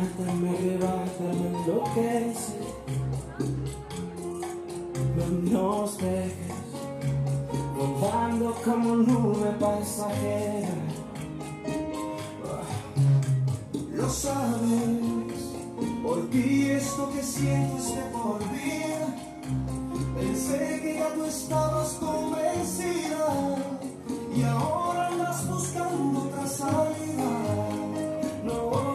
me arrebata, me enloquece. Nos dejes volando como nube pasajera. Lo sabes, por ti esto que siento es de por vida. Pensé que ya tú estabas convencida y ahora andas buscando otra salida. No.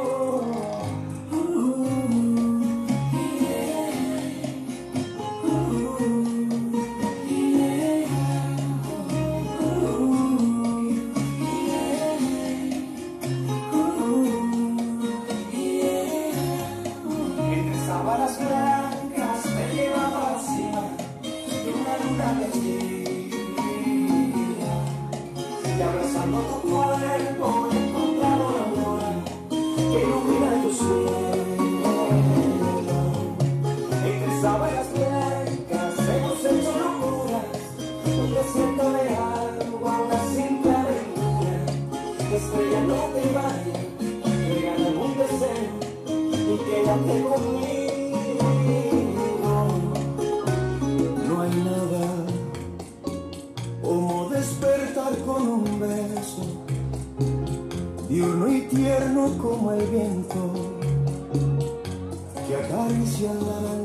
Sábanas blancas me llevaba encima de una luna de día, y abrazando tu cuerpo he encontrado la aurora que ilumina tu cielo. Entre sábanas blancas hemos hecho locuras, un desierto de agua, una simple aventura. Estrella, no te vayas, regálame un deseo y quédate conmigo. No hay nada como despertar con un beso, diurno y tierno como el viento que acaricia la